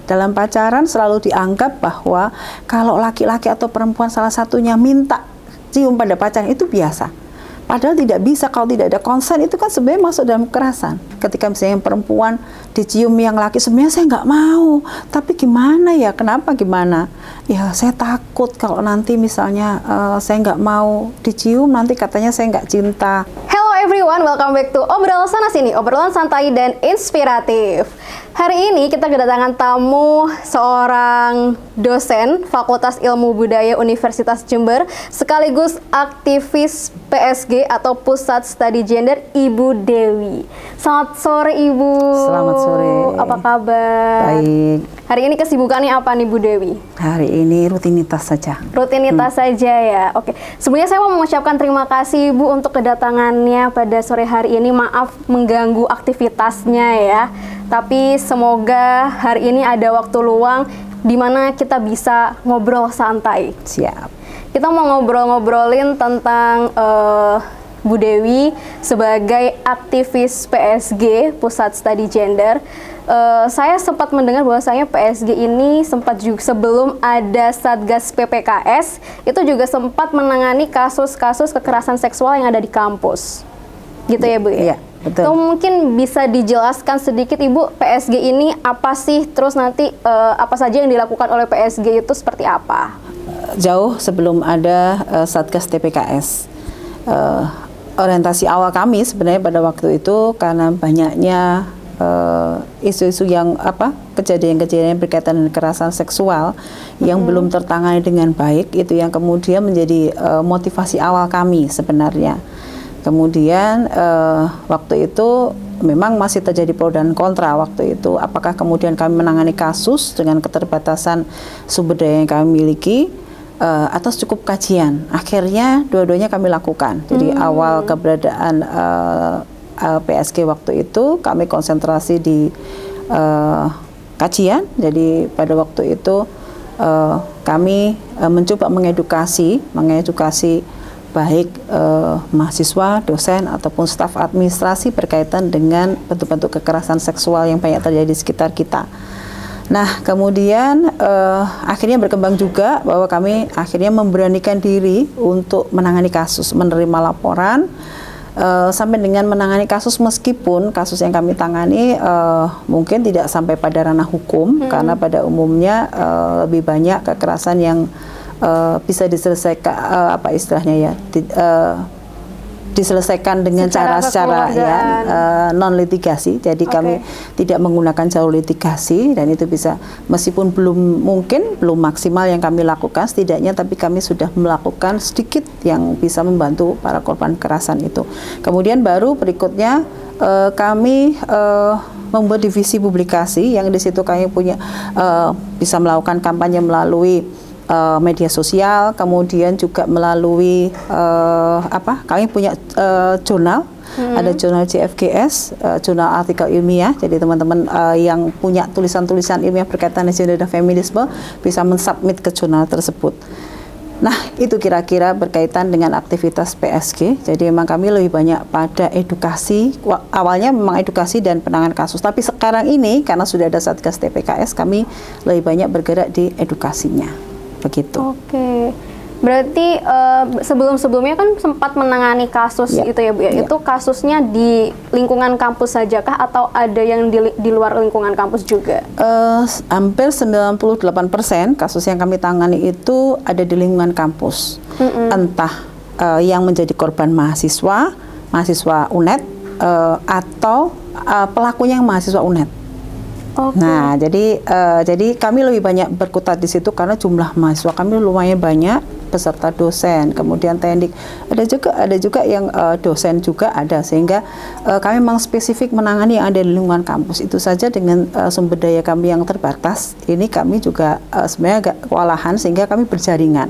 Dalam pacaran selalu dianggap bahwa kalau laki-laki atau perempuan salah satunya minta cium pada pacarnya itu biasa. Padahal tidak bisa, kalau tidak ada konsen itu kan sebenarnya masuk dalam kekerasan. Ketika misalnya yang perempuan dicium yang laki, sebenarnya saya nggak mau, tapi gimana ya, kenapa gimana? Ya saya takut kalau nanti misalnya saya nggak mau dicium, nanti katanya saya nggak cinta. Hello everyone, welcome back to Obrol Sana Sini, obrolan santai dan inspiratif. Hari ini kita kedatangan tamu seorang dosen Fakultas Ilmu Budaya Universitas Jember, sekaligus aktivis PSG atau Pusat Studi Gender, Ibu Dewi. Selamat sore Ibu. Selamat sore. Apa kabar? Baik. Hari ini kesibukannya apa nih Bu Dewi? Hari ini rutinitas saja. Rutinitas saja ya. Oke. Sebelumnya saya mau mengucapkan terima kasih Ibu untuk kedatangannya pada sore hari ini. Maaf mengganggu aktivitasnya ya. Tapi semoga hari ini ada waktu luang di mana kita bisa ngobrol santai. Siap. Kita mau ngobrol-ngobrolin tentang Bu Dewi sebagai aktivis PSG Pusat Studi Gender. Saya sempat mendengar bahwasanya PSG ini sempat juga sebelum ada Satgas PPKS itu juga sempat menangani kasus-kasus kekerasan seksual yang ada di kampus. Gitu ya Bu? Iya, betul. Itu mungkin bisa dijelaskan sedikit Ibu, PSG ini apa sih? Terus nanti apa saja yang dilakukan oleh PSG itu seperti apa? Jauh sebelum ada Satgas TPKS. Orientasi awal kami sebenarnya pada waktu itu karena banyaknya isu-isu yang kejadian-kejadian berkaitan dengan kekerasan seksual yang belum tertangani dengan baik, itu yang kemudian menjadi motivasi awal kami sebenarnya. Kemudian waktu itu memang masih terjadi pro dan kontra waktu itu. Apakah kemudian kami menangani kasus dengan keterbatasan sumber daya yang kami miliki atau cukup kajian? Akhirnya dua-duanya kami lakukan. Jadi awal keberadaan PSG waktu itu kami konsentrasi di kajian. Jadi pada waktu itu kami mencoba mengedukasi baik mahasiswa, dosen, ataupun staf administrasi berkaitan dengan bentuk-bentuk kekerasan seksual yang banyak terjadi di sekitar kita. Nah, kemudian akhirnya berkembang juga bahwa kami akhirnya memberanikan diri untuk menangani kasus, menerima laporan, sampai dengan menangani kasus meskipun kasus yang kami tangani mungkin tidak sampai pada ranah hukum, karena pada umumnya lebih banyak kekerasan yang bisa diselesaikan diselesaikan dengan cara non litigasi. Jadi kami tidak menggunakan jalur litigasi, dan itu bisa meskipun belum maksimal yang kami lakukan setidaknya, tapi kami sudah melakukan sedikit yang bisa membantu para korban kekerasan itu. Kemudian baru berikutnya kami membuat divisi publikasi yang di situ kami punya bisa melakukan kampanye melalui media sosial, kemudian juga melalui kami punya jurnal, ada jurnal JFGS, jurnal artikel ilmiah. Jadi teman-teman yang punya tulisan-tulisan ilmiah berkaitan dengan gender dan feminisme bisa mensubmit ke jurnal tersebut. Nah, itu kira-kira berkaitan dengan aktivitas PSG. Jadi memang kami lebih banyak pada edukasi. Awalnya memang edukasi dan penanganan kasus, tapi sekarang ini karena sudah ada Satgas TPKS, kami lebih banyak bergerak di edukasinya. Begitu. Oke, berarti sebelum-sebelumnya kan sempat menangani kasus itu ya Bu ya. Itu kasusnya di lingkungan kampus sajakah atau ada yang di luar lingkungan kampus juga? Hampir 98% kasus yang kami tangani itu ada di lingkungan kampus. Entah yang menjadi korban mahasiswa UNED, atau pelakunya yang mahasiswa UNED. Nah, jadi kami lebih banyak berkutat di situ karena jumlah mahasiswa kami lumayan banyak, beserta dosen, kemudian teknik. Ada juga yang dosen juga ada, sehingga kami memang spesifik menangani yang ada di lingkungan kampus. Itu saja dengan sumber daya kami yang terbatas. Ini kami juga sebenarnya agak kewalahan, sehingga kami berjaringan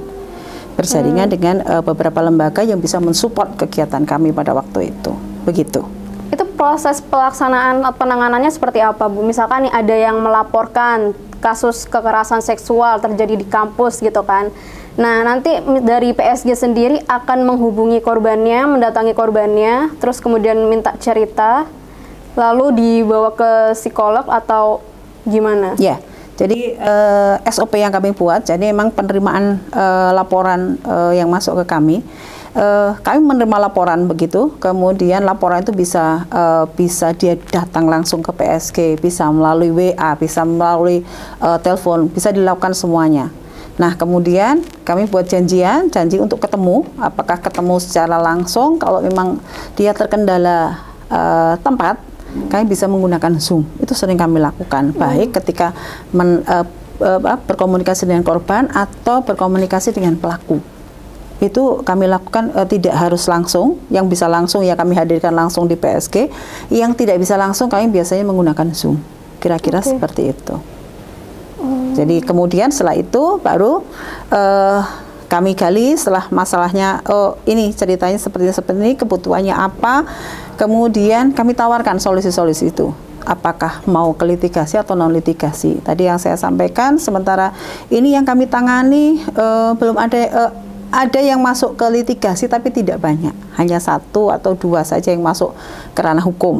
dengan beberapa lembaga yang bisa mensupport kegiatan kami pada waktu itu. Begitu. Itu proses pelaksanaan penanganannya seperti apa Bu? Misalkan nih ada yang melaporkan kasus kekerasan seksual terjadi di kampus gitu kan. Nah, nanti dari PSG sendiri akan menghubungi korbannya, mendatangi korbannya, terus kemudian minta cerita, lalu dibawa ke psikolog atau gimana? Ya, Jadi SOP yang kami buat, jadi memang penerimaan laporan yang masuk ke kami menerima laporan begitu, kemudian laporan itu bisa dia datang langsung ke PSG, bisa melalui WA, bisa melalui telepon, bisa dilakukan semuanya. Nah, kemudian kami buat janji untuk ketemu, apakah ketemu secara langsung, kalau memang dia terkendala tempat, kami bisa menggunakan Zoom. Itu sering kami lakukan, baik ketika berkomunikasi dengan korban atau berkomunikasi dengan pelaku. Itu kami lakukan tidak harus langsung, yang bisa langsung ya kami hadirkan langsung di PSG, yang tidak bisa langsung kami biasanya menggunakan Zoom. Kira-kira seperti itu. Jadi kemudian setelah itu baru kami gali setelah masalahnya, ini ceritanya seperti ini, kebutuhannya apa, kemudian kami tawarkan solusi-solusi itu. Apakah mau ke litigasi atau non litigasi? Tadi yang saya sampaikan, sementara ini yang kami tangani belum ada yang masuk ke litigasi tapi tidak banyak, hanya 1 atau 2 saja yang masuk ke ranah hukum.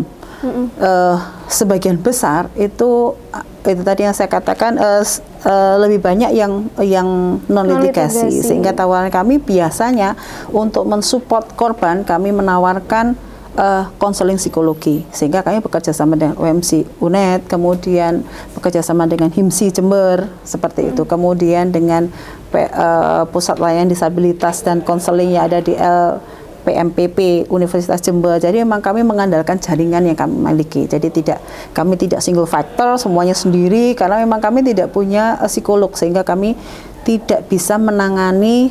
Sebagian besar itu tadi yang saya katakan lebih banyak yang non litigasi, sehingga tawaran kami biasanya untuk mensupport korban, kami menawarkan konseling psikologi, sehingga kami bekerja sama dengan OMC UNED, kemudian bekerja sama dengan HIMSI Jember seperti itu, kemudian dengan Pusat Layanan Disabilitas dan Konseling yang ada di PMPP Universitas Jember. Jadi memang kami mengandalkan jaringan yang kami miliki. Jadi kami tidak single factor semuanya sendiri, karena memang kami tidak punya psikolog, sehingga kami tidak bisa menangani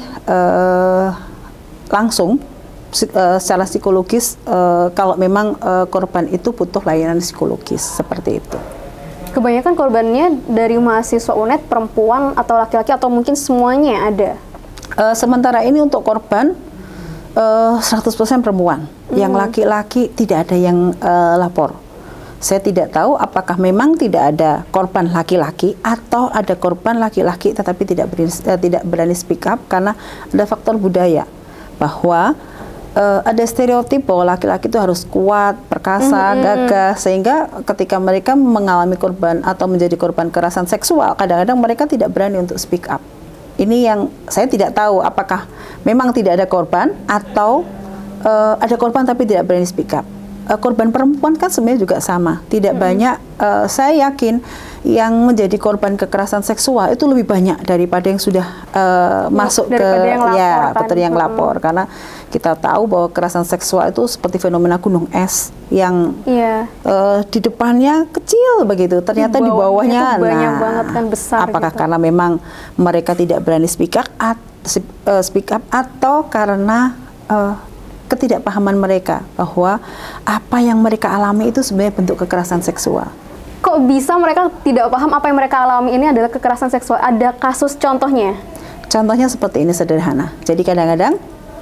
langsung secara psikologis kalau memang korban itu butuh layanan psikologis seperti itu. Kebanyakan korbannya dari mahasiswa UNED perempuan atau laki-laki atau mungkin semuanya ada? Sementara ini untuk korban 100% perempuan, yang laki-laki tidak ada yang lapor. Saya tidak tahu apakah memang tidak ada korban laki-laki atau ada korban laki-laki tetapi tidak berani speak up karena ada faktor budaya, bahwa ada stereotip bahwa laki-laki itu harus kuat, perkasa, gagah, sehingga ketika mereka mengalami korban atau menjadi korban kekerasan seksual, kadang-kadang mereka tidak berani untuk speak up. Ini yang saya tidak tahu apakah memang tidak ada korban atau ada korban tapi tidak berani speak up. Korban perempuan kan sebenarnya juga sama, tidak banyak. Saya yakin yang menjadi korban kekerasan seksual itu lebih banyak daripada yang sudah masuk ke yang lapor, karena kita tahu bahwa kekerasan seksual itu seperti fenomena gunung es yang di depannya kecil begitu, ternyata di bawahnya banyak banget kan, besar. Apakah gitu. karena memang mereka tidak berani speak up atau karena ketidakpahaman mereka bahwa apa yang mereka alami itu sebenarnya bentuk kekerasan seksual. Kok bisa mereka tidak paham apa yang mereka alami ini adalah kekerasan seksual? Ada kasus contohnya? Contohnya seperti ini, sederhana. Jadi kadang-kadang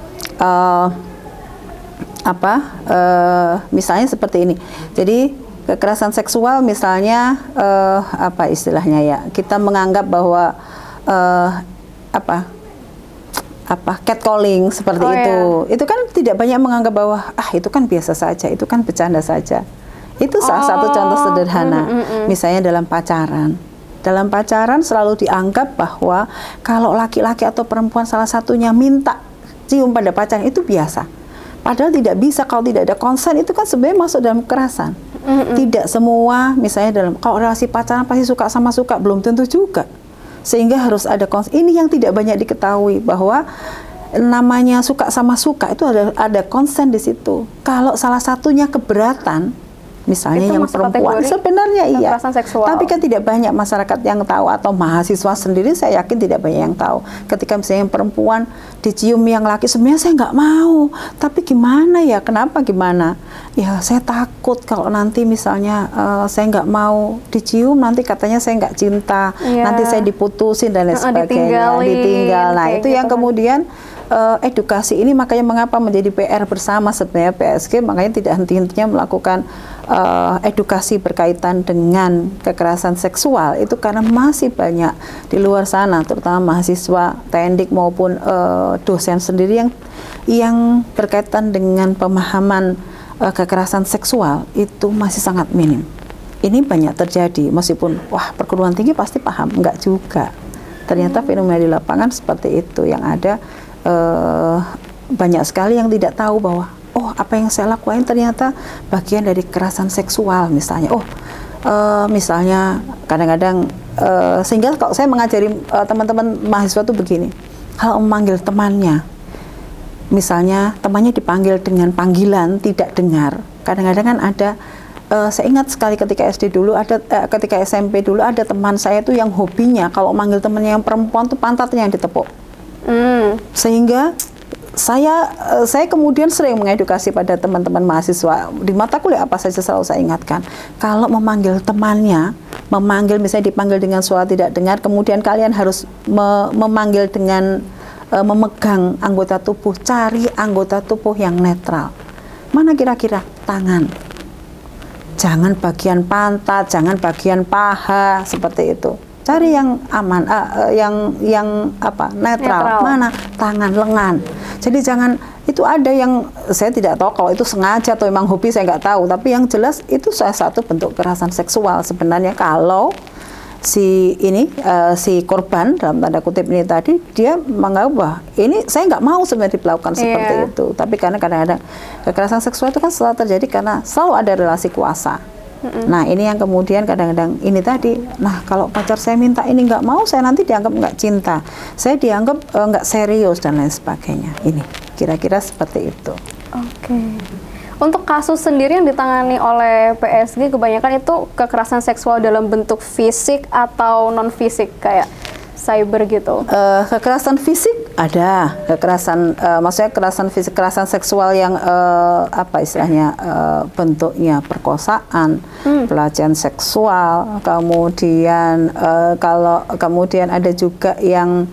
misalnya seperti ini. Jadi kekerasan seksual misalnya apa istilahnya ya? Kita menganggap bahwa catcalling seperti itu. Itu kan tidak banyak menganggap bahwa itu kan biasa saja, itu kan bercanda saja. Itu salah satu contoh sederhana. Misalnya dalam pacaran. Dalam pacaran selalu dianggap bahwa kalau laki-laki atau perempuan salah satunya minta cium pada pacarnya itu biasa. Padahal tidak bisa, kalau tidak ada konsen itu kan sebenarnya masuk dalam kekerasan. Tidak semua, misalnya kalau relasi pacaran pasti suka sama suka, belum tentu juga. Sehingga harus ada konsen. Ini yang tidak banyak diketahui, bahwa namanya suka sama suka itu ada konsen di situ. Kalau salah satunya keberatan, misalnya itu yang perempuan, sebenarnya iya, tapi kan tidak banyak masyarakat yang tahu, atau mahasiswa sendiri saya yakin tidak banyak yang tahu. Ketika misalnya yang perempuan dicium yang laki, sebenarnya saya nggak mau, tapi gimana ya, kenapa gimana? Ya saya takut kalau nanti misalnya saya nggak mau dicium, nanti katanya saya nggak cinta, nanti saya diputusin dan lain sebagainya, ditinggal. Nah itu yang kemudian edukasi ini, makanya mengapa menjadi PR bersama sebenarnya PSG, makanya tidak henti-hentinya melakukan edukasi berkaitan dengan kekerasan seksual itu, karena masih banyak di luar sana, terutama mahasiswa teknik maupun dosen sendiri yang berkaitan dengan pemahaman kekerasan seksual itu masih sangat minim. ini banyak terjadi, meskipun wah perguruan tinggi pasti paham, enggak juga. Ternyata fenomena di lapangan seperti itu, yang ada banyak sekali yang tidak tahu bahwa oh apa yang saya lakukan ternyata bagian dari kekerasan seksual misalnya. Misalnya kadang-kadang sehingga kalau saya mengajari teman-teman mahasiswa tuh begini, kalau memanggil temannya, misalnya temannya dipanggil dengan panggilan tidak dengar, kadang-kadang kan ada saya ingat sekali ketika SD dulu ada ketika SMP dulu ada teman saya tuh yang hobinya kalau manggil temannya yang perempuan tuh pantatnya yang ditepuk. Sehingga saya kemudian sering mengedukasi pada teman-teman mahasiswa di mata kuliah apa saja selalu saya ingatkan, kalau memanggil temannya, misalnya dipanggil dengan suara tidak dengar, kemudian kalian harus memanggil dengan memegang anggota tubuh, cari anggota tubuh yang netral. Mana kira-kira? Tangan. Jangan bagian pantat, jangan bagian paha seperti itu. Cari yang aman, yang apa netral. Mana? Tangan, lengan. Jadi jangan, itu ada yang saya tidak tahu kalau itu sengaja atau memang hobi, saya nggak tahu. Tapi yang jelas itu salah satu bentuk kekerasan seksual sebenarnya kalau si korban dalam tanda kutip ini tadi dia menganggap bahwa ini saya nggak mau sebenarnya dilakukan seperti itu. Tapi karena kadang-kadang kekerasan seksual itu kan selalu terjadi karena selalu ada relasi kuasa. Nah ini yang kemudian kadang-kadang ini tadi, nah kalau pacar saya minta ini nggak mau, saya nanti dianggap nggak cinta, saya dianggap nggak serius dan lain sebagainya. Ini kira-kira seperti itu. Oke. Untuk kasus sendiri yang ditangani oleh PSG kebanyakan itu kekerasan seksual dalam bentuk fisik atau non fisik kayak cyber gitu. Kekerasan fisik ada, kekerasan maksudnya kekerasan fisik, kekerasan seksual yang apa istilahnya bentuknya perkosaan, pelecehan seksual, kemudian kalau kemudian ada juga yang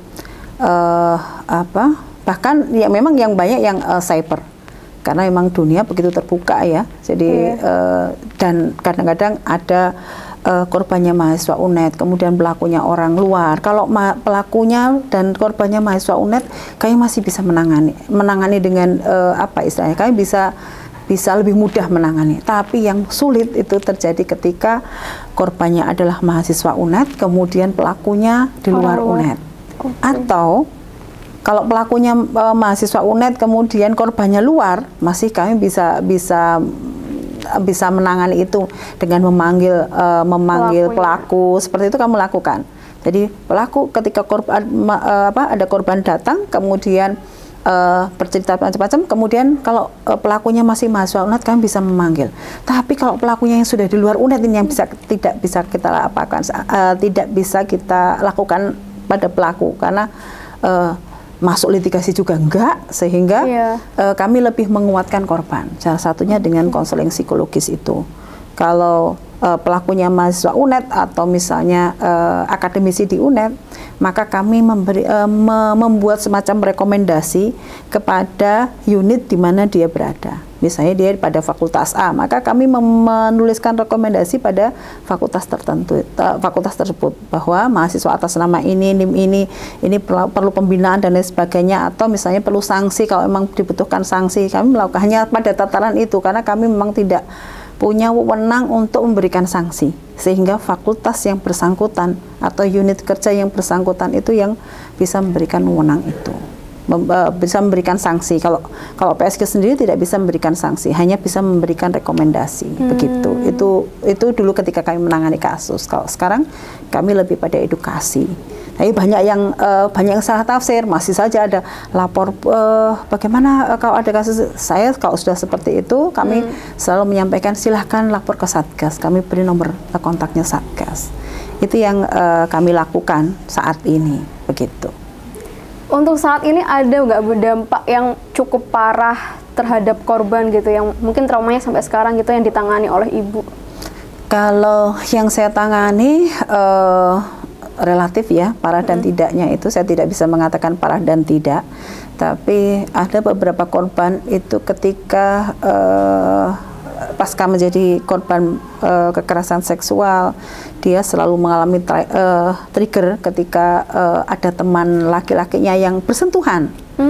apa bahkan ya memang yang banyak yang cyber. Karena memang dunia begitu terbuka ya, jadi dan kadang-kadang ada korbannya mahasiswa UNED, kemudian pelakunya orang luar. Kalau pelakunya dan korbannya mahasiswa UNED, kami masih bisa menangani dengan apa istilahnya, kami bisa lebih mudah menangani. Tapi yang sulit itu terjadi ketika korbannya adalah mahasiswa UNED, kemudian pelakunya di luar UNED, atau kalau pelakunya mahasiswa UNED kemudian korbannya luar, masih kami bisa menangani itu dengan memanggil pelaku. Seperti itu kami lakukan. Jadi pelaku ketika ada korban datang kemudian bercerita macam-macam, kemudian kalau pelakunya masih mahasiswa UNED kami bisa memanggil. Tapi kalau pelakunya yang sudah di luar UNED ini yang tidak bisa kita lakukan pada pelaku karena masuk litigasi juga enggak, sehingga kami lebih menguatkan korban. Salah satunya dengan konseling psikologis itu. Kalau pelakunya mahasiswa UNED atau misalnya akademisi di UNED, maka kami membuat semacam rekomendasi kepada unit di mana dia berada. Misalnya dia pada fakultas A, maka kami menuliskan rekomendasi pada fakultas tertentu, fakultas tersebut, bahwa mahasiswa atas nama ini perlu pembinaan dan lain sebagainya, atau misalnya perlu sanksi kalau memang dibutuhkan sanksi. Kami melakukannya pada tataran itu karena kami memang tidak punya wewenang untuk memberikan sanksi, sehingga fakultas yang bersangkutan atau unit kerja yang bersangkutan itu yang bisa memberikan wewenang itu, bisa memberikan sanksi. Kalau PSG sendiri tidak bisa memberikan sanksi, hanya bisa memberikan rekomendasi. Begitu. Itu dulu ketika kami menangani kasus. Kalau sekarang kami lebih pada edukasi. Tapi banyak yang salah tafsir, masih saja ada lapor bagaimana kalau ada kasus. Saya kalau sudah seperti itu, kami selalu menyampaikan silahkan lapor ke Satgas, kami beri nomor kontaknya Satgas. Itu yang kami lakukan saat ini, begitu. Untuk saat ini ada nggak berdampak yang cukup parah terhadap korban gitu, yang mungkin traumanya sampai sekarang gitu yang ditangani oleh ibu? Kalau yang saya tangani relatif ya, parah dan tidaknya itu saya tidak bisa mengatakan parah dan tidak, tapi ada beberapa korban itu ketika pasca menjadi korban kekerasan seksual, dia selalu mengalami trigger ketika ada teman laki-lakinya yang bersentuhan.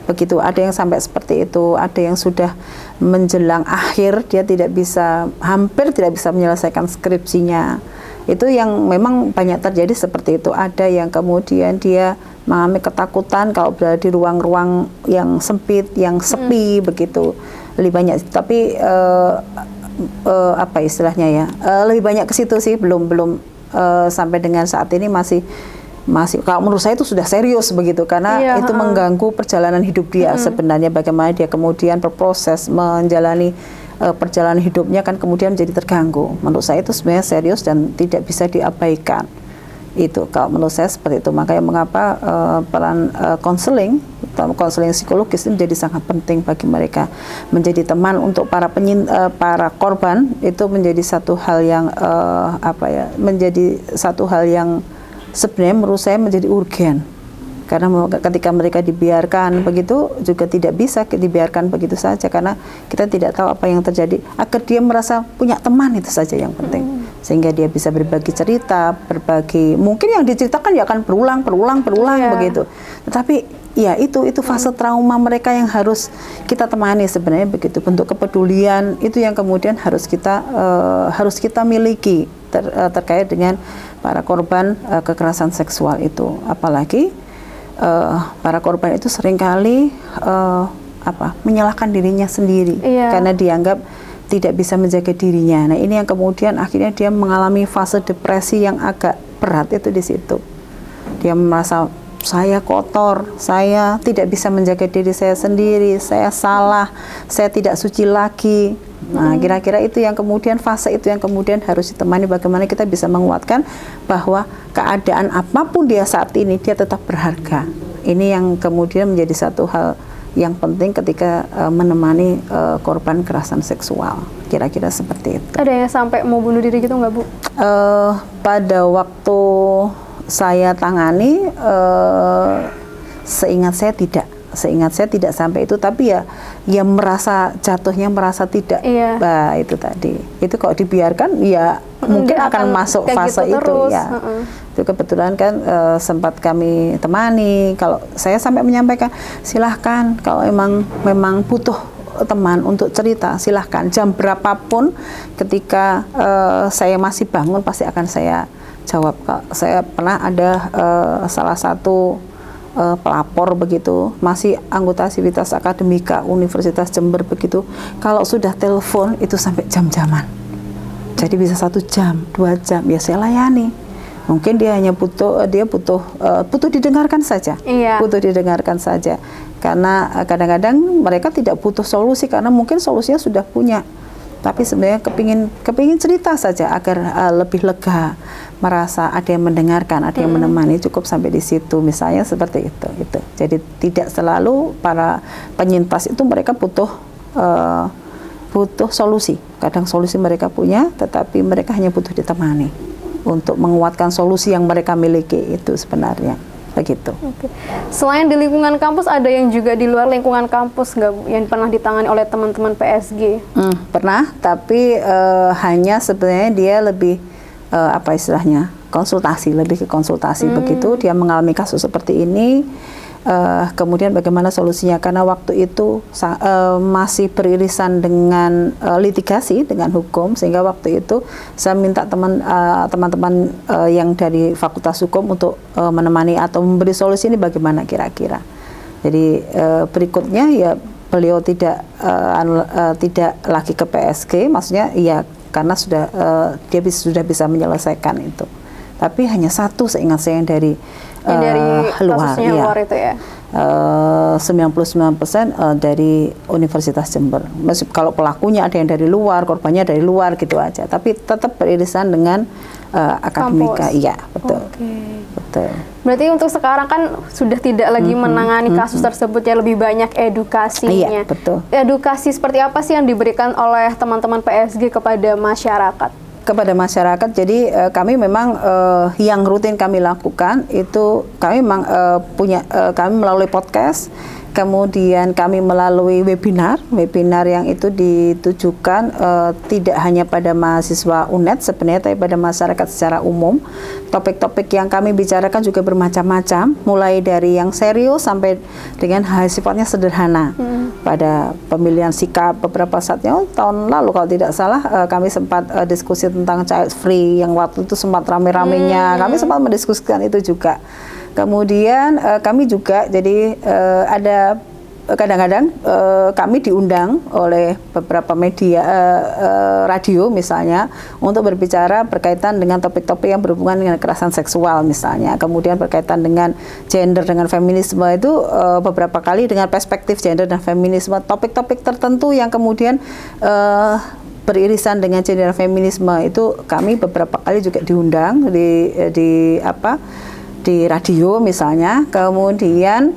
begitu. Ada yang sampai seperti itu, ada yang sudah menjelang akhir dia hampir tidak bisa menyelesaikan skripsinya. Itu yang memang banyak terjadi seperti itu. Ada yang kemudian dia mengalami ketakutan kalau berada di ruang-ruang yang sempit, yang sepi begitu. Lebih banyak, tapi apa istilahnya ya? Lebih banyak ke situ sih, belum sampai dengan saat ini masih kalau menurut saya itu sudah serius begitu, karena itu mengganggu perjalanan hidup dia sebenarnya, bagaimana dia kemudian berproses menjalani perjalanan hidupnya kan kemudian menjadi terganggu. Menurut saya itu sebenarnya serius dan tidak bisa diabaikan. Itu kalau menurut saya seperti itu. Makanya mengapa peran konseling psikologis ini menjadi sangat penting bagi mereka, menjadi teman untuk para korban. Itu menjadi satu hal yang menjadi satu hal yang sebenarnya menurut saya menjadi urgen, karena ketika mereka dibiarkan begitu juga tidak bisa dibiarkan begitu saja, karena kita tidak tahu apa yang terjadi. Agar dia merasa punya teman, itu saja yang penting, sehingga dia bisa berbagi cerita, mungkin yang diceritakan ya akan berulang begitu. Tetapi ya itu fase trauma mereka yang harus kita temani sebenarnya begitu. Bentuk kepedulian itu yang kemudian harus kita miliki terkait dengan para korban kekerasan seksual itu. Apalagi para korban itu seringkali menyalahkan dirinya sendiri karena dianggap tidak bisa menjaga dirinya. Nah, ini yang kemudian akhirnya dia mengalami fase depresi yang agak berat itu di situ. Dia merasa saya kotor, saya tidak bisa menjaga diri saya sendiri, saya salah, saya tidak suci lagi. Nah, kira-kira itu yang kemudian fase itu yang kemudian harus ditemani, bagaimana kita bisa menguatkan bahwa keadaan apapun dia saat ini dia tetap berharga. Ini yang kemudian menjadi satu hal yang penting ketika menemani korban kekerasan seksual. Kira-kira seperti itu. Ada yang sampai mau bunuh diri gitu nggak, Bu? Pada waktu saya tangani, seingat saya tidak sampai itu, tapi ya jatuhnya merasa tidak. Nah, itu tadi. Itu kalau dibiarkan ya mungkin akan masuk fase gitu itu terus. Ya. Itu kebetulan kan sempat kami temani. Kalau saya sampai menyampaikan, silahkan kalau memang butuh teman untuk cerita, silahkan jam berapapun, ketika saya masih bangun pasti akan saya jawab. Saya pernah ada salah satu pelapor begitu, masih anggota Sivitas Akademika Universitas Jember begitu, kalau sudah telepon itu sampai jam-jaman, jadi bisa 1 jam, 2 jam, ya saya layani. Mungkin dia hanya butuh didengarkan saja, butuh didengarkan saja, karena kadang-kadang mereka tidak butuh solusi karena mungkin solusinya sudah punya, tapi sebenarnya kepingin cerita saja agar lebih lega, merasa ada yang mendengarkan, ada yang menemani, cukup sampai di situ, misalnya seperti itu. Jadi tidak selalu para penyintas itu mereka butuh solusi. Kadang solusi mereka punya, tetapi mereka hanya butuh ditemani untuk menguatkan solusi yang mereka miliki itu sebenarnya. Begitu. Selain di lingkungan kampus, ada yang juga di luar lingkungan kampus nggak, Bu, yang pernah ditangani oleh teman-teman PSG? Pernah, tapi hanya sebenarnya dia lebih lebih ke konsultasi begitu. Dia mengalami kasus seperti ini, kemudian bagaimana solusinya, karena waktu itu masih beririsan dengan litigasi, dengan hukum, sehingga waktu itu saya minta teman-teman yang dari Fakultas Hukum untuk menemani atau memberi solusi ini bagaimana kira-kira. Jadi berikutnya ya beliau tidak lagi ke PSG, maksudnya ya karena dia sudah bisa menyelesaikan itu. Tapi hanya satu seingat saya yang dari luar, luar itu ya. 99% dari Universitas Jember. Kalau pelakunya ada yang dari luar, korbannya dari luar gitu aja. Tapi tetap beririsan dengan akademika. Iya, betul. Betul. Berarti untuk sekarang kan sudah tidak lagi menangani kasus tersebut, ya lebih banyak edukasinya. Iya, betul. Edukasi seperti apa sih yang diberikan oleh teman-teman PSG kepada masyarakat? Kepada masyarakat, jadi kami memang yang rutin kami lakukan itu kami memang kami melalui podcast Kemudian kami melalui webinar yang itu ditujukan tidak hanya pada mahasiswa UNED sebenarnya, tapi pada masyarakat secara umum. Topik-topik yang kami bicarakan juga bermacam-macam, mulai dari yang serius sampai dengan hal sifatnya sederhana. Pada pemilihan sikap beberapa saatnya, tahun lalu kalau tidak salah kami sempat diskusi tentang child free yang waktu itu sempat rame-ramenya. Kami sempat mendiskusikan itu juga. Kemudian kami juga jadi ada kadang-kadang kami diundang oleh beberapa media radio misalnya untuk berbicara berkaitan dengan topik-topik yang berhubungan dengan kekerasan seksual misalnya. Kemudian berkaitan dengan gender, dengan feminisme itu beberapa kali dengan perspektif gender dan feminisme, topik-topik tertentu yang kemudian beririsan dengan gender dan feminisme itu kami beberapa kali juga diundang di radio misalnya. Kemudian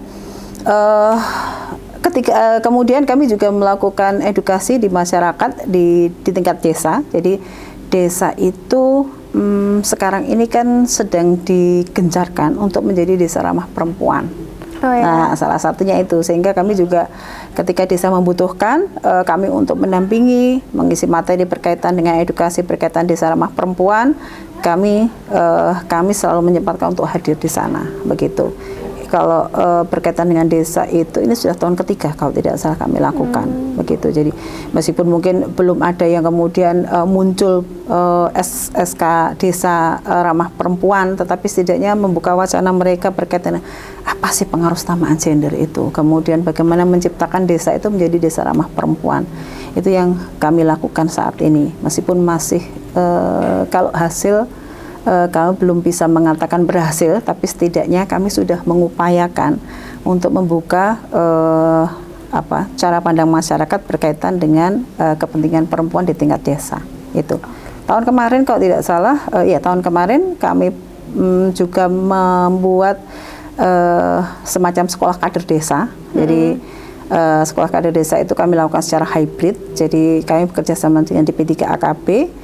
kemudian kami juga melakukan edukasi di masyarakat di tingkat desa. Jadi desa itu sekarang ini kan sedang digencarkan untuk menjadi desa ramah perempuan. Nah, salah satunya itu, sehingga kami juga ketika desa membutuhkan kami untuk mendampingi, mengisi materi berkaitan dengan edukasi berkaitan desa ramah perempuan, kami selalu menyempatkan untuk hadir di sana, begitu. Kalau berkaitan dengan desa itu, ini sudah tahun ketiga kalau tidak salah kami lakukan, begitu. Jadi meskipun mungkin belum ada yang kemudian muncul SK Desa Ramah Perempuan, tetapi setidaknya membuka wacana mereka berkaitan apa sih pengaruh utamaan gender itu, kemudian bagaimana menciptakan desa itu menjadi desa ramah perempuan. Itu yang kami lakukan saat ini, meskipun masih kalau hasil kami belum bisa mengatakan berhasil, tapi setidaknya kami sudah mengupayakan untuk membuka cara pandang masyarakat berkaitan dengan kepentingan perempuan di tingkat desa. Itu tahun kemarin kalau tidak salah, tahun kemarin kami juga membuat semacam sekolah kader desa. Jadi sekolah kader desa itu kami lakukan secara hybrid. Jadi kami bekerja sama dengan DP3AKB,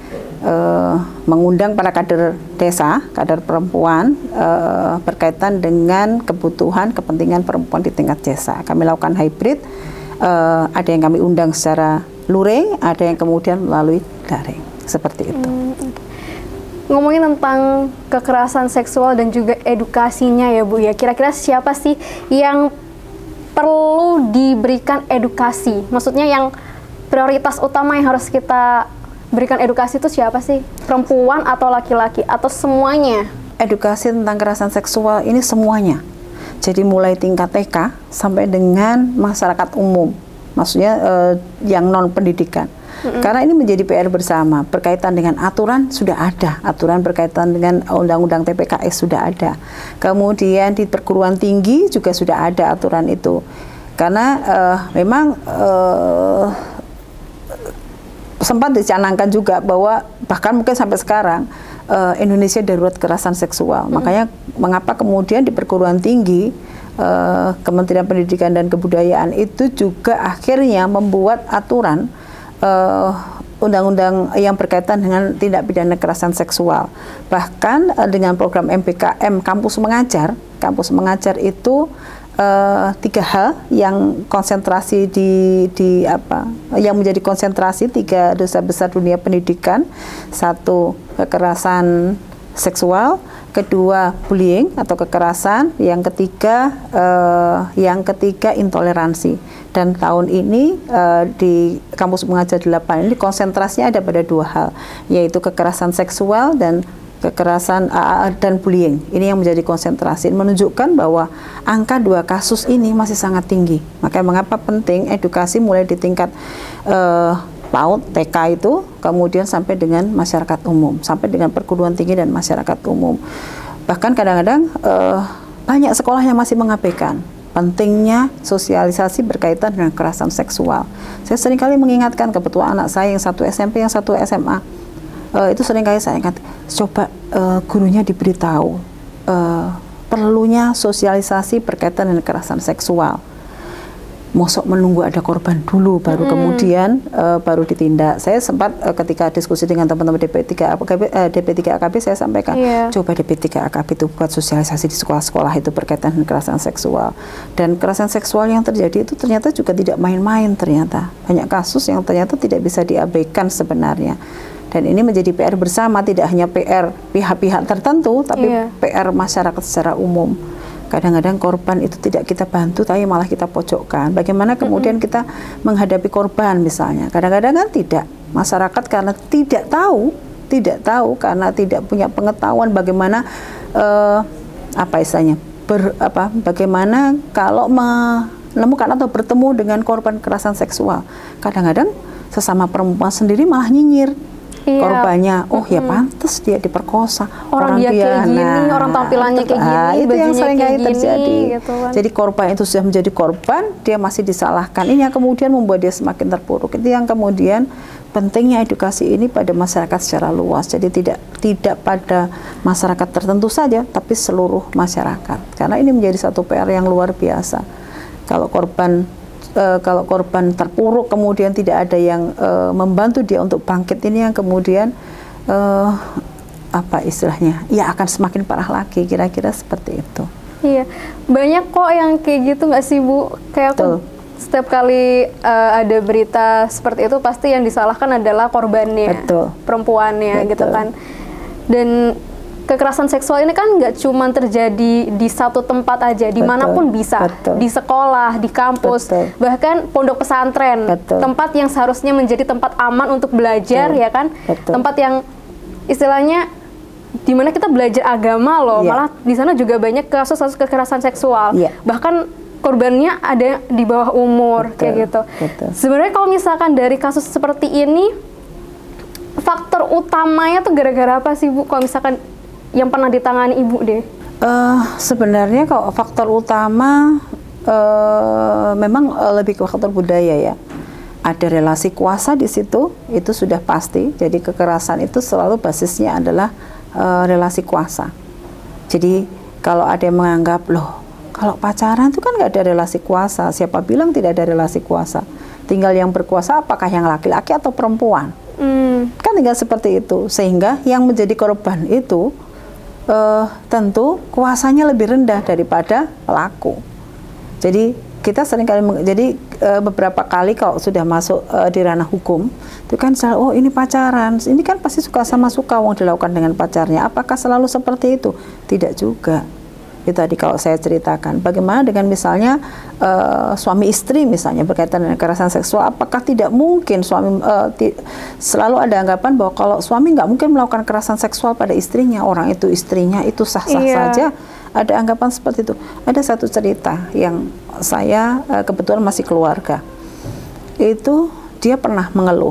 mengundang para kader desa, kader perempuan berkaitan dengan kebutuhan kepentingan perempuan di tingkat desa. Kami lakukan hybrid, ada yang kami undang secara luring, ada yang kemudian melalui daring, seperti itu. Ngomongin tentang kekerasan seksual dan juga edukasinya ya Bu ya, kira-kira siapa sih yang perlu diberikan edukasi? Maksudnya yang prioritas utama yang harus kita berikan edukasi itu siapa sih? Perempuan atau laki-laki atau semuanya? Edukasi tentang kekerasan seksual ini semuanya. Jadi mulai tingkat TK sampai dengan masyarakat umum. Maksudnya yang non pendidikan. Karena ini menjadi PR bersama. Berkaitan dengan aturan sudah ada. Aturan berkaitan dengan undang-undang TPKS sudah ada. Kemudian di perguruan tinggi juga sudah ada aturan itu. Karena memang sempat dicanangkan juga bahwa bahkan mungkin sampai sekarang Indonesia darurat kekerasan seksual. Makanya mengapa kemudian di perguruan tinggi Kementerian Pendidikan dan Kebudayaan itu juga akhirnya membuat aturan undang-undang yang berkaitan dengan tindak pidana kekerasan seksual. Bahkan dengan program MPKM Kampus Mengajar itu 3 hal yang konsentrasi yang menjadi konsentrasi 3 dosa besar dunia pendidikan. 1, kekerasan seksual, 2, bullying atau kekerasan, yang ketiga intoleransi. Dan tahun ini di Kampus Mengajar 8 ini konsentrasinya ada pada 2 hal, yaitu kekerasan seksual dan kekerasan dan bullying. Ini yang menjadi konsentrasi, menunjukkan bahwa angka 2 kasus ini masih sangat tinggi. Makanya mengapa penting edukasi mulai di tingkat PAUD, TK itu, kemudian sampai dengan masyarakat umum, sampai dengan perguruan tinggi dan masyarakat umum. Bahkan kadang-kadang banyak sekolah yang masih mengabaikan pentingnya sosialisasi berkaitan dengan kekerasan seksual. Saya seringkali mengingatkan, kebetulan anak saya yang 1 SMP, yang 1 SMA, itu seringkali saya ingat, coba gurunya diberitahu perlunya sosialisasi berkaitan dengan kekerasan seksual. mosok menunggu ada korban dulu baru kemudian baru ditindak. Saya sempat ketika diskusi dengan teman-teman DP3AKB saya sampaikan coba DP3AKB itu buat sosialisasi di sekolah-sekolah itu berkaitan dengan kekerasan seksual. Dan kekerasan seksual yang terjadi itu ternyata juga tidak main-main ternyata. Banyak kasus yang ternyata tidak bisa diabaikan sebenarnya. Dan ini menjadi PR bersama, tidak hanya PR pihak-pihak tertentu tapi PR masyarakat secara umum. Kadang-kadang korban itu tidak kita bantu, tapi malah kita pojokkan. Bagaimana kemudian kita menghadapi korban misalnya? Kadang-kadang kan tidak. Masyarakat karena tidak tahu karena tidak punya pengetahuan bagaimana apa istilahnya, bagaimana kalau menemukan atau bertemu dengan korban kekerasan seksual. Kadang-kadang sesama perempuan sendiri malah nyinyir. Korbannya, oh ya pantas dia diperkosa, orang dia kayak gini, orang tampilannya kayak gini, itu yang sering kali terjadi. Gitu kan. Jadi korban itu sudah menjadi korban, dia masih disalahkan. Ini yang kemudian membuat dia semakin terpuruk. Itu yang kemudian pentingnya edukasi ini pada masyarakat secara luas. Jadi tidak pada masyarakat tertentu saja, tapi seluruh masyarakat. Karena ini menjadi satu PR yang luar biasa. Kalau korban terpuruk kemudian tidak ada yang membantu dia untuk bangkit, ini yang kemudian apa istilahnya ya akan semakin parah lagi, kira-kira seperti itu. Iya, banyak kok yang kayak gitu nggak sih Bu? Kayak aku setiap kali ada berita seperti itu pasti yang disalahkan adalah korbannya, perempuannya gitu kan. Dan kekerasan seksual ini kan nggak cuma terjadi di satu tempat aja, dimanapun bisa, di sekolah, di kampus, bahkan pondok pesantren, tempat yang seharusnya menjadi tempat aman untuk belajar, ya kan, tempat yang istilahnya dimana kita belajar agama loh, malah di sana juga banyak kasus-kasus kekerasan seksual, bahkan korbannya ada di bawah umur, kayak gitu. Sebenarnya kalau misalkan dari kasus seperti ini, faktor utamanya tuh gara-gara apa sih Bu? Kalau misalkan yang pernah ditangani Ibu deh? Sebenarnya kalau faktor utama memang lebih ke faktor budaya ya. Ada relasi kuasa di situ, itu sudah pasti. Jadi kekerasan itu selalu basisnya adalah relasi kuasa. Jadi kalau ada yang menganggap loh, kalau pacaran itu kan nggak ada relasi kuasa. Siapa bilang tidak ada relasi kuasa? Tinggal yang berkuasa apakah yang laki-laki atau perempuan? Kan tinggal seperti itu. Sehingga yang menjadi korban itu tentu kuasanya lebih rendah daripada pelaku. Jadi kita seringkali beberapa kali kalau sudah masuk di ranah hukum itu kan selalu, oh ini pacaran, ini kan pasti suka sama suka wong dilakukan dengan pacarnya. Apakah selalu seperti itu? Tidak juga. Itu tadi kalau saya ceritakan bagaimana dengan misalnya suami istri misalnya berkaitan dengan kekerasan seksual, apakah tidak mungkin suami selalu ada anggapan bahwa kalau suami nggak mungkin melakukan kekerasan seksual pada istrinya, orang itu istrinya itu sah-sah saja. Ada anggapan seperti itu. Ada satu cerita yang saya kebetulan masih keluarga, itu dia pernah mengeluh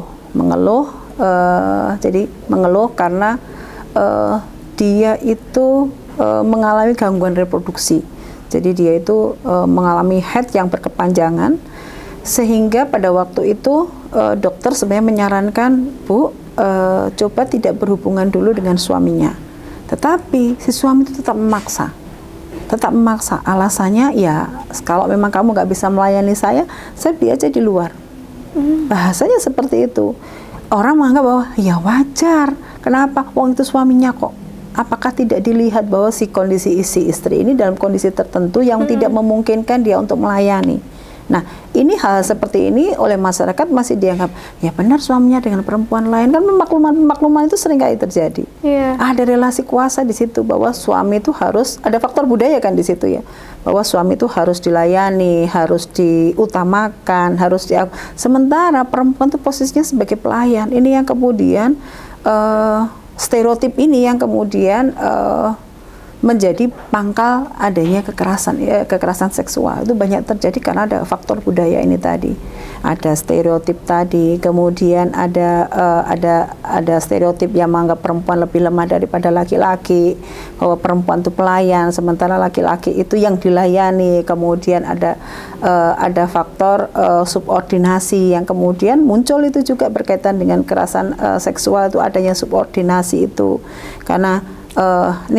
karena dia itu mengalami gangguan reproduksi. Jadi dia itu mengalami haid yang berkepanjangan, sehingga pada waktu itu dokter sebenarnya menyarankan, Bu, coba tidak berhubungan dulu dengan suaminya. Tetapi si suami itu tetap memaksa. Alasannya ya kalau memang kamu nggak bisa melayani saya beli aja di luar. Bahasanya seperti itu. Orang menganggap bahwa ya wajar. Kenapa? Wong itu suaminya kok. Apakah tidak dilihat bahwa si kondisi istri ini dalam kondisi tertentu yang tidak memungkinkan dia untuk melayani? Nah, ini hal seperti ini oleh masyarakat masih dianggap, ya benar suaminya dengan perempuan lain. Kan pemakluman itu sering kali terjadi. Ada relasi kuasa di situ, bahwa suami itu harus, ada faktor budaya kan di situ ya, bahwa suami itu harus dilayani, harus diutamakan, sementara perempuan itu posisinya sebagai pelayan. Ini yang kemudian stereotip ini yang kemudian menjadi pangkal adanya kekerasan seksual. Itu banyak terjadi karena ada faktor budaya ini tadi. Ada stereotip tadi, kemudian ada stereotip yang menganggap perempuan lebih lemah daripada laki-laki, bahwa perempuan itu pelayan sementara laki-laki itu yang dilayani. Kemudian ada faktor subordinasi yang kemudian muncul, itu juga berkaitan dengan kekerasan seksual, itu adanya subordinasi itu. Karena ini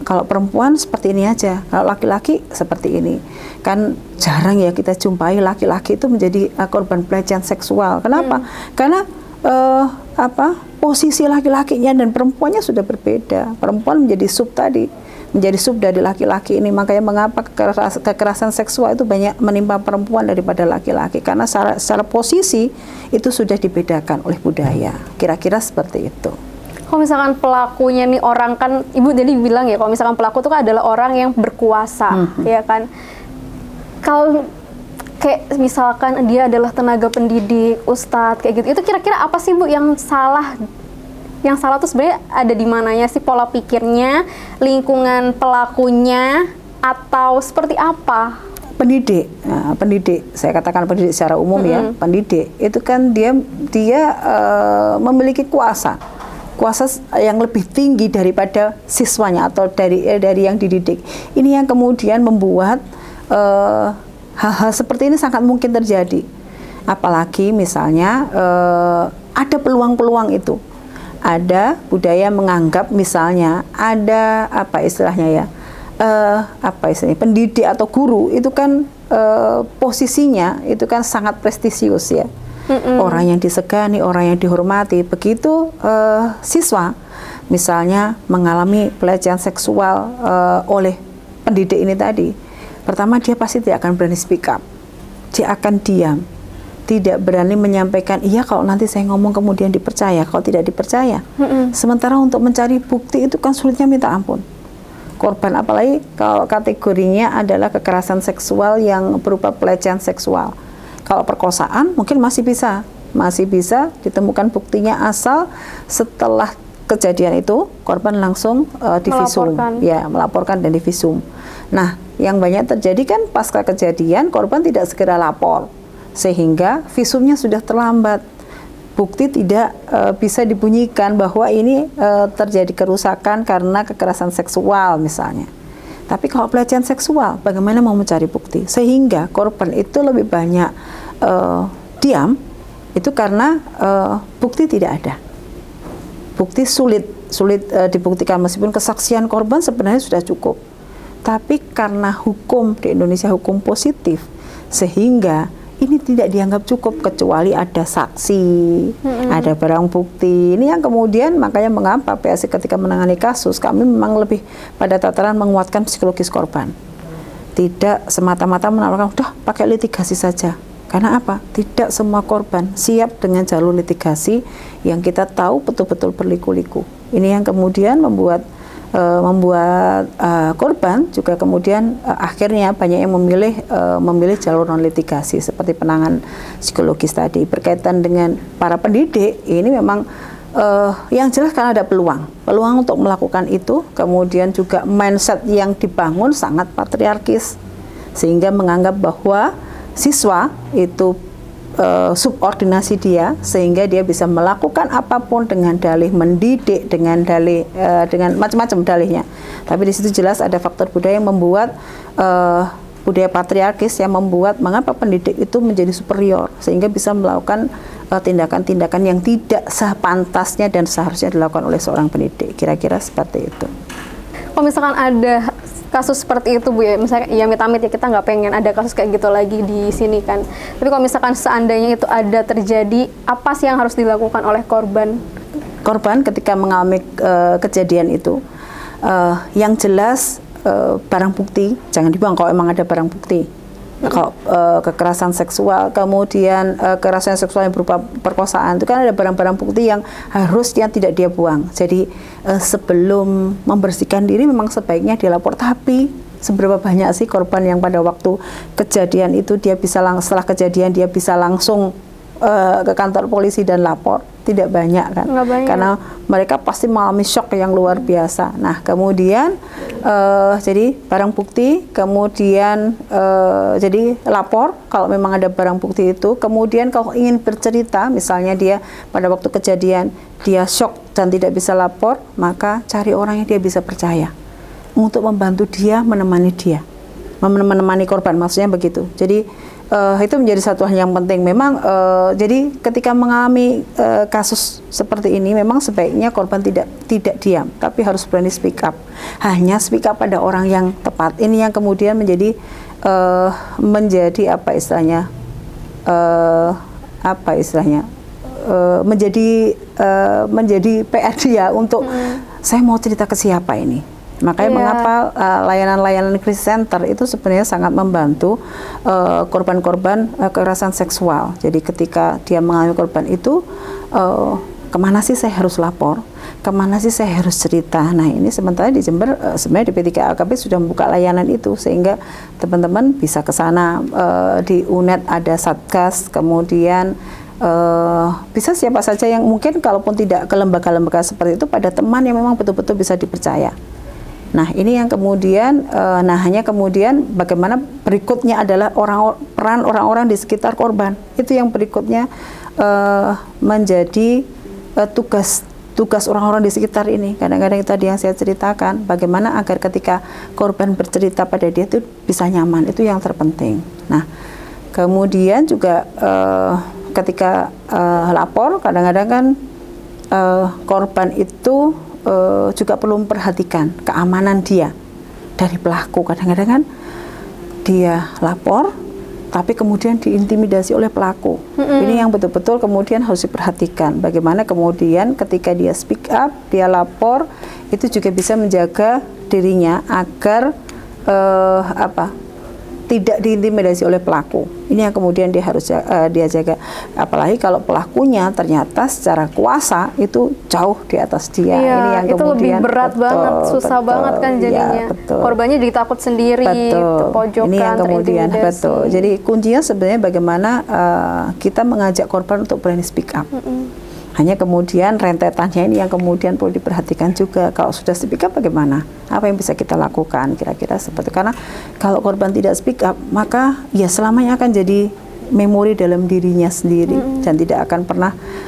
kalau perempuan seperti ini aja, kalau laki-laki seperti ini. Kan jarang ya kita jumpai laki-laki itu menjadi korban pelecehan seksual. Kenapa? Karena posisi laki-lakinya dan perempuannya sudah berbeda. Perempuan menjadi sub tadi, menjadi sub dari laki-laki ini. Makanya mengapa kekerasan seksual itu banyak menimpa perempuan daripada laki-laki, karena secara posisi itu sudah dibedakan oleh budaya. Kira-kira seperti itu. Kalau misalkan pelakunya nih orang, kan Ibu tadi bilang ya, kalau misalkan pelaku itu kan adalah orang yang berkuasa, ya kan. Kalau kayak misalkan dia adalah tenaga pendidik, ustadz, kayak gitu, itu kira-kira apa sih Bu yang salah? Yang salah tuh sebenarnya ada di mananya sih, pola pikirnya, lingkungan pelakunya, atau seperti apa? Pendidik, nah, pendidik, saya katakan pendidik secara umum ya, pendidik itu kan dia memiliki kuasa yang lebih tinggi daripada siswanya atau dari yang dididik. Ini yang kemudian membuat hal-hal seperti ini sangat mungkin terjadi. Apalagi misalnya ada peluang-peluang itu. Ada budaya menganggap misalnya ada pendidik atau guru itu kan posisinya itu kan sangat prestisius ya. Orang yang disegani, orang yang dihormati. Begitu siswa misalnya mengalami pelecehan seksual oleh pendidik ini tadi, pertama dia pasti tidak akan berani speak up, dia akan diam, tidak berani menyampaikan iya kalau nanti saya ngomong kemudian dipercaya, kalau tidak dipercaya. Sementara untuk mencari bukti itu kan sulitnya minta ampun. Korban, apalagi kalau kategorinya adalah kekerasan seksual yang berupa pelecehan seksual. Kalau perkosaan mungkin masih bisa ditemukan buktinya, asal setelah kejadian itu korban langsung divisum, melaporkan dan divisum. Nah, yang banyak terjadi kan pasca kejadian korban tidak segera lapor, sehingga visumnya sudah terlambat. Bukti tidak bisa dibunyikan bahwa ini terjadi kerusakan karena kekerasan seksual misalnya. Tapi kalau pelecehan seksual, bagaimana mau mencari bukti? Sehingga korban itu lebih banyak diam, itu karena bukti tidak ada. Bukti sulit dibuktikan, meskipun kesaksian korban sebenarnya sudah cukup. Tapi karena hukum di Indonesia hukum positif, sehingga ini tidak dianggap cukup kecuali ada saksi, ada barang bukti. Ini yang kemudian makanya mengapa PSI ketika menangani kasus kami memang lebih pada tataran menguatkan psikologis korban. Tidak semata-mata menawarkan udah pakai litigasi saja. Karena apa? Tidak semua korban siap dengan jalur litigasi yang kita tahu betul-betul berliku-liku. Ini yang kemudian membuat korban juga kemudian akhirnya banyak yang memilih jalur non litigasi seperti penanganan psikologis tadi. Berkaitan dengan para pendidik, ini memang yang jelas karena ada peluang untuk melakukan itu, kemudian juga mindset yang dibangun sangat patriarkis sehingga menganggap bahwa siswa itu subordinasi dia, sehingga dia bisa melakukan apapun dengan dalih mendidik, dengan dalih dengan macam-macam dalihnya. Tapi di situ jelas ada faktor budaya yang membuat budaya patriarkis yang membuat mengapa pendidik itu menjadi superior, sehingga bisa melakukan tindakan-tindakan yang tidak sepantasnya dan seharusnya dilakukan oleh seorang pendidik. Kira-kira seperti itu. Kalau misalkan ada kasus seperti itu Bu ya, misalnya ya amit-amit ya, kita nggak pengen ada kasus kayak gitu lagi di sini kan. Tapi kalau misalkan seandainya itu ada terjadi, apa sih yang harus dilakukan oleh korban? Korban ketika mengalami kejadian itu, yang jelas barang bukti jangan dibuang kalau emang ada barang bukti. Kalau kekerasan seksual, kemudian kekerasan seksual yang berupa perkosaan, itu kan ada barang-barang bukti yang harusnya tidak dia buang. Jadi sebelum membersihkan diri memang sebaiknya dia lapor. Tapi seberapa banyak sih korban yang pada waktu kejadian itu dia bisa setelah kejadian dia bisa langsung ke kantor polisi dan lapor? Tidak banyak kan? Nggak banyak. Karena mereka pasti mengalami shock yang luar biasa. Nah kemudian jadi barang bukti, kemudian jadi lapor kalau memang ada barang bukti itu. Kemudian kalau ingin bercerita, misalnya dia pada waktu kejadian dia shock dan tidak bisa lapor, maka cari orang yang dia bisa percaya untuk membantu dia, menemani korban, maksudnya begitu. Jadi itu menjadi satu hal yang penting. Memang jadi ketika mengalami kasus seperti ini, memang sebaiknya korban tidak diam, tapi harus berani speak up. Hanya speak up pada orang yang tepat. Ini yang kemudian menjadi apa istilahnya? Menjadi PR dia untuk saya mau cerita ke siapa ini. Makanya mengapa layanan-layanan krisis center itu sebenarnya sangat membantu korban-korban kekerasan seksual. Jadi ketika dia mengalami korban itu, kemana sih saya harus lapor? Kemana sih saya harus cerita? Nah ini sementara di Jember sebenarnya di P3AKP sudah membuka layanan itu sehingga teman-teman bisa ke sana. Di UNED ada Satgas, kemudian bisa siapa saja yang mungkin kalaupun tidak ke lembaga-lembaga seperti itu, pada teman yang memang betul-betul bisa dipercaya. Nah ini yang kemudian, hanya kemudian bagaimana berikutnya adalah peran orang-orang di sekitar korban. Itu yang berikutnya menjadi tugas orang-orang di sekitar ini. Kadang-kadang tadi yang saya ceritakan, bagaimana agar ketika korban bercerita pada dia itu bisa nyaman, itu yang terpenting. Nah kemudian juga ketika lapor, kadang-kadang kan korban itu juga perlu memperhatikan keamanan dia dari pelaku. Kadang-kadang kan dia lapor, tapi kemudian diintimidasi oleh pelaku. Ini yang betul-betul kemudian harus diperhatikan. Bagaimana kemudian ketika dia speak up, dia lapor, itu juga bisa menjaga dirinya agar tidak diintimidasi oleh pelaku. Ini yang kemudian dia harus dia jaga. Apalagi kalau pelakunya ternyata secara kuasa itu jauh di atas dia. Iya, ini yang itu kemudian lebih berat banget, susah banget kan jadinya. Ya, korbannya jadi takut sendiri, terpojokan, ini yang kemudian terintimidasi. Jadi kuncinya sebenarnya bagaimana kita mengajak korban untuk berani speak up. Hanya kemudian rentetannya ini yang kemudian perlu diperhatikan juga. Kalau sudah speak up bagaimana? Apa yang bisa kita lakukan? Kira-kira seperti itu. Karena kalau korban tidak speak up, maka ya selamanya akan jadi memori dalam dirinya sendiri dan tidak akan pernah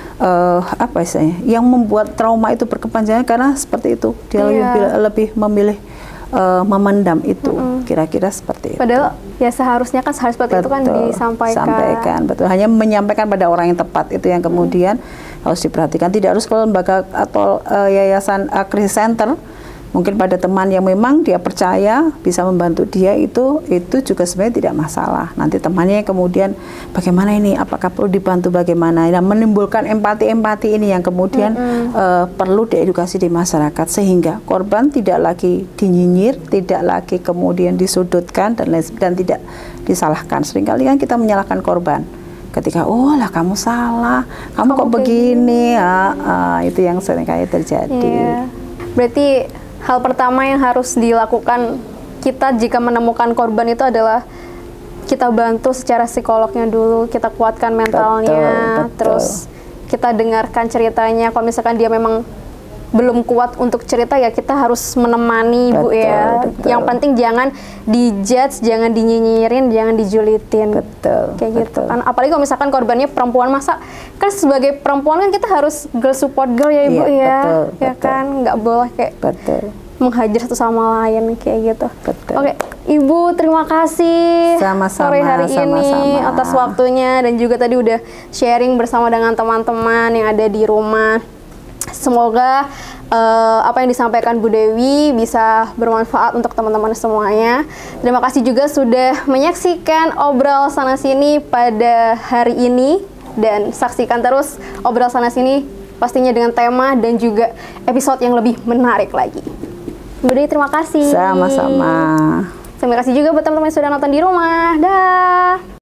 yang membuat trauma itu berkepanjangan, karena seperti itu dia lebih memilih memendam itu. Kira-kira seperti itu. Padahal ya seharusnya kan seperti itu kan disampaikan. Betul. Hanya menyampaikan pada orang yang tepat, itu yang kemudian harus diperhatikan. Tidak harus ke lembaga atau yayasan krisis center. Mungkin pada teman yang memang dia percaya bisa membantu dia, itu juga sebenarnya tidak masalah. Nanti temannya kemudian bagaimana ini, apakah perlu dibantu bagaimana. Nah, menimbulkan empati ini yang kemudian perlu diedukasi di masyarakat, sehingga korban tidak lagi dinyinyir, tidak lagi kemudian disudutkan dan tidak disalahkan. Seringkali kan kita menyalahkan korban. Ketika, oh lah kamu salah, kamu kok begini, itu yang seringkali terjadi. Iya. Berarti hal pertama yang harus dilakukan kita jika menemukan korban itu adalah kita bantu secara psikolognya dulu, kita kuatkan mentalnya, betul. Terus kita dengarkan ceritanya. Kalau misalkan dia memang belum kuat untuk cerita, ya kita harus menemani, Bu ya. Betul. Yang penting jangan dijudge, jangan dinyinyirin, jangan dijulitin. Betul. Kayak gitu kan. Apalagi kalau misalkan korbannya perempuan, masa kan sebagai perempuan kan kita harus girl support girl ya Ibu ya. Ya kan, nggak boleh kayak menghajar satu sama lain kayak gitu. Oke, Ibu terima kasih sore hari ini atas waktunya, dan juga tadi udah sharing bersama dengan teman-teman yang ada di rumah. Semoga apa yang disampaikan Bu Dewi bisa bermanfaat untuk teman-teman semuanya. Terima kasih juga sudah menyaksikan Obrol Sana Sini pada hari ini, dan saksikan terus Obrol Sana Sini pastinya dengan tema dan juga episode yang lebih menarik lagi. Bu Dewi terima kasih. Sama-sama. Terima kasih juga buat teman-teman yang sudah nonton di rumah. Dah.